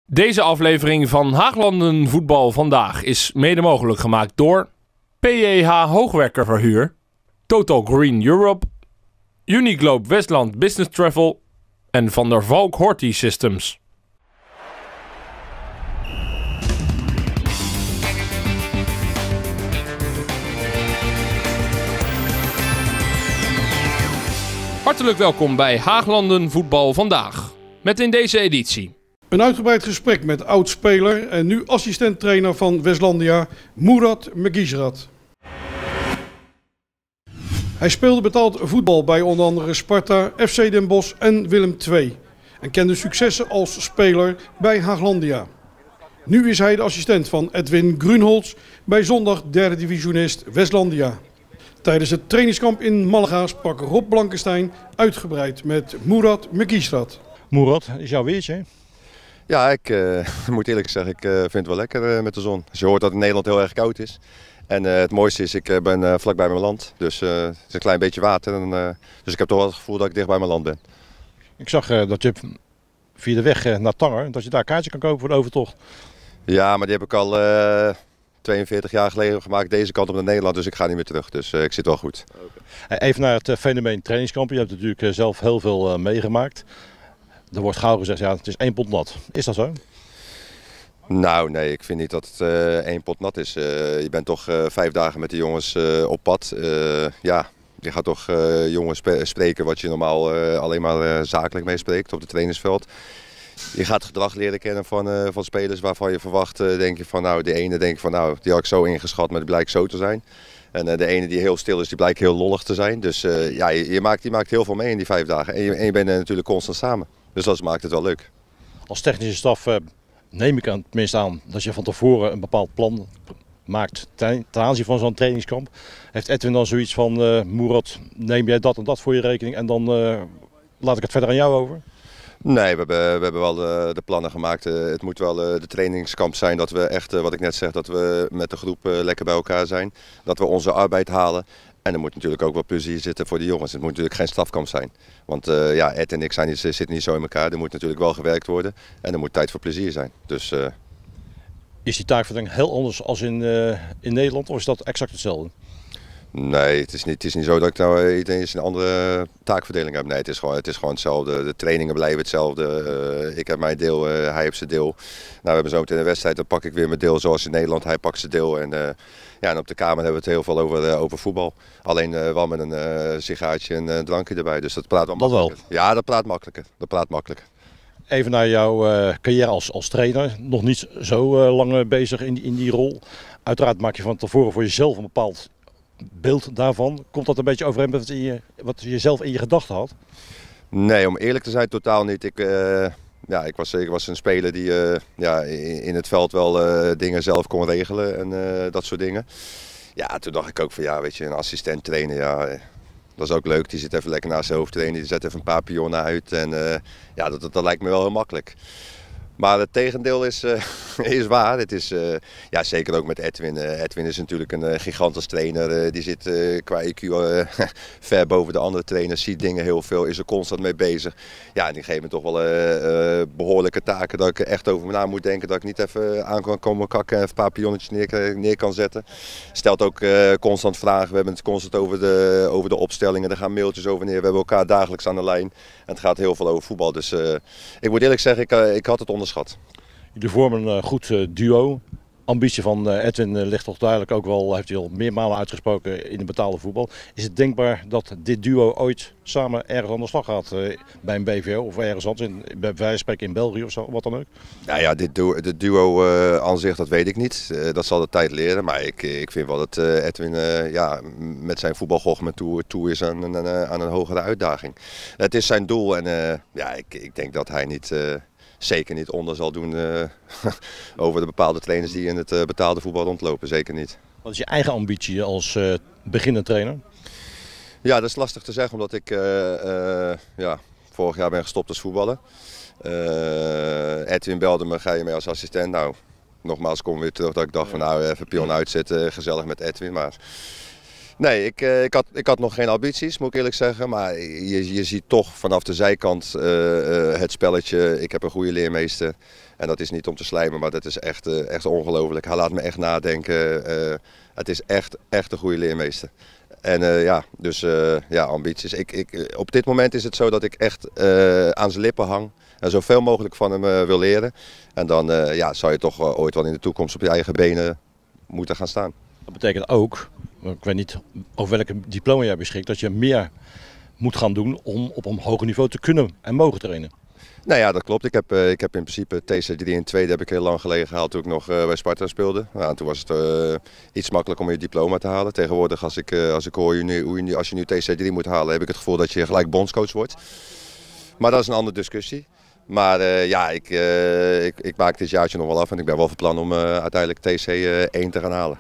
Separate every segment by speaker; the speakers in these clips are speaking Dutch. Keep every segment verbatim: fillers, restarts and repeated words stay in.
Speaker 1: Deze aflevering van Haaglanden Voetbal Vandaag is mede mogelijk gemaakt door P J H Hoogwerkerverhuur, Total Green Europe, Uniglobe Westland Business Travel en Van der Valk Horti Systems. Hartelijk welkom bij Haaglanden Voetbal Vandaag. Met in deze editie
Speaker 2: een uitgebreid gesprek met oud-speler en nu assistent-trainer van Westlandia, Murat Megizrat. Hij speelde betaald voetbal bij onder andere Sparta, F C Den Bosch en Willem twee. En kende successen als speler bij Haaglandia. Nu is hij de assistent van Edwin Grunholz bij zondag derde divisionist Westlandia. Tijdens het trainingskamp in Malaga sprak Rob Blankenstein uitgebreid met Murat Megizrat.
Speaker 3: Murat, is jouw weertje?
Speaker 4: Ja, ik uh, moet eerlijk zeggen, ik uh, vind het wel lekker uh, met de zon. Dus je hoort dat het in Nederland heel erg koud is. En uh, het mooiste is, ik uh, ben uh, vlakbij mijn land. Dus uh, het is een klein beetje water. En, uh, dus ik heb toch wel het gevoel dat ik dicht bij mijn land ben.
Speaker 3: Ik zag uh, dat je via de weg uh, naar Tanger, dat je daar een kaartje kan kopen voor de overtocht.
Speaker 4: Ja, maar die heb ik al uh, tweeënveertig jaar geleden gemaakt, deze kant op naar Nederland. Dus ik ga niet meer terug. Dus uh, ik zit wel goed.
Speaker 3: Okay. Even naar het uh, fenomeen trainingskamp. Je hebt natuurlijk uh, zelf heel veel uh, meegemaakt. Er wordt gauw gezegd, ja, het is één pot nat. Is dat zo?
Speaker 4: Nou, nee, ik vind niet dat het uh, één pot nat is. Uh, je bent toch uh, vijf dagen met de jongens uh, op pad. Uh, ja, je gaat toch uh, jongens spe spreken wat je normaal uh, alleen maar uh, zakelijk mee spreekt op het trainingsveld. Je gaat gedrag leren kennen van, uh, van spelers waarvan je verwacht, uh, denk je van nou, de ene denk je van nou, die had ik zo ingeschat, maar die blijkt zo te zijn. En uh, de ene die heel stil is, die blijkt heel lollig te zijn. Dus uh, ja, je, je, maakt, je maakt heel veel mee in die vijf dagen. En je, en je bent uh, natuurlijk constant samen. Dus dat maakt het wel leuk.
Speaker 3: Als technische staf uh, neem ik aan, tenminste aan dat je van tevoren een bepaald plan maakt ten aanzien van zo'n trainingskamp. Heeft Edwin dan zoiets van, uh, Murat, neem jij dat en dat voor je rekening en dan uh, laat ik het verder aan jou over?
Speaker 4: Nee, we hebben, we hebben wel de, de plannen gemaakt. Uh, het moet wel uh, de trainingskamp zijn dat we echt, uh, wat ik net zeg, dat we met de groep uh, lekker bij elkaar zijn. Dat we onze arbeid halen. En er moet natuurlijk ook wel plezier zitten voor de jongens. Het moet natuurlijk geen strafkamp zijn. Want uh, ja, Ed en ik zijn niet, zitten niet zo in elkaar. Er moet natuurlijk wel gewerkt worden. En er moet tijd voor plezier zijn. Dus, uh...
Speaker 3: Is die taakverdeling heel anders als in, uh, in Nederland of is dat exact hetzelfde?
Speaker 4: Nee, het is niet, het is niet zo dat ik nou iedereen een andere taakverdeling heb. Nee, het is gewoon, het is gewoon hetzelfde. De trainingen blijven hetzelfde. Uh, ik heb mijn deel, uh, hij heeft zijn deel. Nou, we hebben zo meteen een wedstrijd, dan pak ik weer mijn deel zoals in Nederland. Hij pakt zijn deel. En, uh, ja, en op de kamer hebben we het heel veel over, uh, over voetbal. Alleen uh, wel met een uh, sigaartje en een drankje erbij. Dus dat praat wel
Speaker 3: dat wel?
Speaker 4: Ja, dat praat makkelijker. Dat praat makkelijker.
Speaker 3: Even naar jouw uh, carrière als, als trainer. Nog niet zo uh, lang uh, bezig in, in die rol. Uiteraard maak je van tevoren voor jezelf een bepaald beeld daarvan. Komt dat een beetje overeen met wat je, wat je zelf in je gedachten had?
Speaker 4: Nee, om eerlijk te zijn totaal niet. Ik, uh, ja, ik, was, ik was een speler die uh, ja, in, in het veld wel uh, dingen zelf kon regelen en uh, dat soort dingen. Ja, toen dacht ik ook van ja, weet je, een assistent trainen, ja, dat is ook leuk. Die zit even lekker naast zijn hoofd trainen, die zet even een paar pionnen uit en uh, ja, dat, dat, dat lijkt me wel heel makkelijk. Maar het tegendeel is, uh, is waar. Het is uh, ja, zeker ook met Edwin. Uh, Edwin is natuurlijk een uh, gigantisch trainer. Uh, die zit uh, qua I Q uh, ver boven de andere trainers. Ziet dingen heel veel. Is er constant mee bezig. Ja, en die geeft me toch wel uh, uh, behoorlijke taken. Dat ik echt over me na moet denken. Dat ik niet even aan kan komen kakken en een paar pionnetjes neer, neer kan zetten. Stelt ook uh, constant vragen. We hebben het constant over de, over de opstellingen. Er gaan mailtjes over neer. We hebben elkaar dagelijks aan de lijn. En het gaat heel veel over voetbal. Dus uh, ik moet eerlijk zeggen, ik, uh, ik had het onderschat.
Speaker 3: Jullie vormen een goed uh, duo. Ambitie van uh, Edwin uh, ligt toch duidelijk ook wel, heeft hij al meermalen uitgesproken in de betaalde voetbal. Is het denkbaar dat dit duo ooit samen ergens aan de slag gaat uh, bij een B V O of ergens anders, in, bij wijze van spreken in België of zo, wat dan ook?
Speaker 4: Nou ja, dit duo, dit duo uh, aan zich, dat weet ik niet. Uh, dat zal de tijd leren. Maar ik, ik vind wel dat uh, Edwin uh, ja, met zijn voetbalgoochem toe, toe is aan, aan, aan een hogere uitdaging. Het is zijn doel en uh, ja, ik, ik denk dat hij niet... Uh, Zeker niet onder zal doen uh, over de bepaalde trainers die in het uh, betaalde voetbal rondlopen. Zeker niet.
Speaker 3: Wat is je eigen ambitie als uh, beginnend trainer?
Speaker 4: Ja, dat is lastig te zeggen omdat ik uh, uh, ja, vorig jaar ben gestopt als voetballer. Uh, Edwin belde me, ga je mee als assistent? Nou, nogmaals kom weer terug dat ik dacht van nou even pion uitzetten, gezellig met Edwin. Maar Nee, ik, uh, ik, had, ik had nog geen ambities, moet ik eerlijk zeggen. Maar je, je ziet toch vanaf de zijkant uh, uh, het spelletje. Ik heb een goede leermeester. En dat is niet om te slijmen, maar dat is echt, uh, echt ongelooflijk. Hij laat me echt nadenken. Uh, het is echt, echt een goede leermeester. En uh, ja, dus uh, ja, ambities. Ik, ik, op dit moment is het zo dat ik echt uh, aan zijn lippen hang. En zoveel mogelijk van hem uh, wil leren. En dan uh, ja, zou je toch uh, ooit wel in de toekomst op je eigen benen moeten gaan staan.
Speaker 3: Dat betekent ook, ik weet niet over welke diploma jij beschikt, dat je meer moet gaan doen om op een hoger niveau te kunnen en mogen trainen.
Speaker 4: Nou ja, dat klopt. Ik heb, uh, ik heb in principe T C drie en tweede heb ik heel lang geleden gehaald toen ik nog uh, bij Sparta speelde. Nou, toen was het uh, iets makkelijker om je diploma te halen. Tegenwoordig als ik, uh, als ik hoor je nu, hoe je nu, als je nu T C drie moet halen, heb ik het gevoel dat je gelijk bondscoach wordt. Maar dat is een andere discussie. Maar uh, ja, ik, uh, ik, ik maak dit jaartje nog wel af en ik ben wel van plan om uh, uiteindelijk T C één te gaan halen.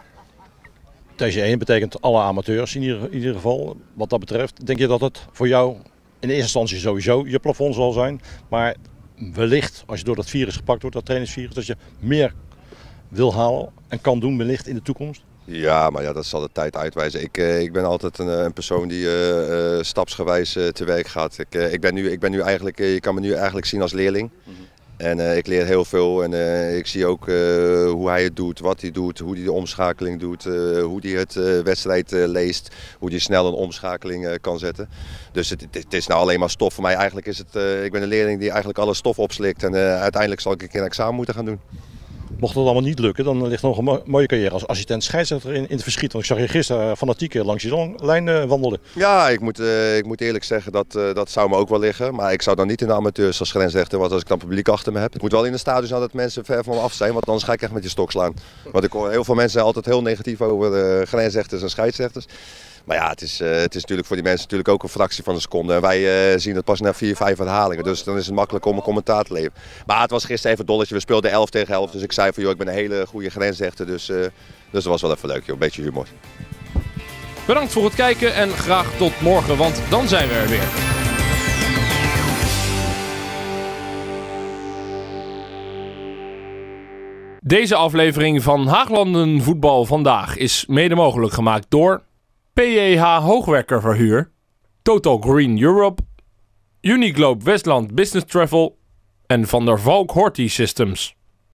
Speaker 3: T C één betekent alle amateurs in ieder, in ieder geval. Wat dat betreft, denk je dat het voor jou in eerste instantie sowieso je plafond zal zijn. Maar wellicht, als je door dat virus gepakt wordt, dat trainingsvirus, dat je meer wil halen en kan doen wellicht in de toekomst?
Speaker 4: Ja, maar ja, dat zal de tijd uitwijzen. Ik, uh, ik ben altijd een, een persoon die uh, uh, stapsgewijs uh, te werk gaat. Ik, uh, ik, ben nu, ik ben nu eigenlijk, uh, je kan me nu eigenlijk zien als leerling. Mm-hmm. En uh, ik leer heel veel en uh, ik zie ook uh, hoe hij het doet, wat hij doet, hoe hij de omschakeling doet, uh, hoe hij het uh, wedstrijd uh, leest, hoe hij snel een omschakeling uh, kan zetten. Dus het, het is nou alleen maar stof. Voor mij eigenlijk is het, uh, ik ben een leerling die eigenlijk alle stof opslikt en uh, uiteindelijk zal ik een keer een examen moeten gaan doen.
Speaker 3: Mocht dat allemaal niet lukken, dan ligt er nog een mo mooie carrière als assistent scheidsrechter in, in het verschiet. Want ik zag je gisteren fanatiek langs die lijn uh, wandelen.
Speaker 4: Ja, ik moet, uh, ik moet eerlijk zeggen, dat, uh, dat zou me ook wel liggen. Maar ik zou dan niet in de amateurs als grensrechter, want als ik dan publiek achter me heb. Het moet wel in de stadion zijn dat mensen ver van me af zijn, want anders ga ik echt met je stok slaan. Want ik hoor heel veel mensen altijd heel negatief over uh, grensrechters en scheidsrechters. Maar ja, het is, uh, het is natuurlijk voor die mensen natuurlijk ook een fractie van een seconde. En wij uh, zien het pas na vier, vijf herhalingen. Dus dan is het makkelijk om een commentaar te leveren. Maar het was gisteren even een dolletje. We speelden elf tegen elf. Dus ik zei van joh, ik ben een hele goede grensrechter. Dus, uh, dus dat was wel even leuk joh. Een beetje humor.
Speaker 1: Bedankt voor het kijken en graag tot morgen, want dan zijn we er weer. Deze aflevering van Haaglanden Voetbal Vandaag is mede mogelijk gemaakt door P J H Hoogwerkerverhuur, Total Green Europe, Uniglobe Westland Business Travel en Van der Valk Horti Systems.